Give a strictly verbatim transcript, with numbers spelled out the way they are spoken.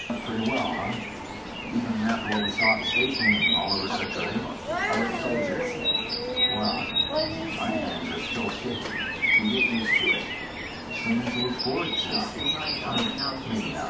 Pretty well, huh? Even after what we saw at the station, all over Sector eight, our soldiers. Well, our hands are still shaking. You get used to it. Something to look forward to. Maybe not.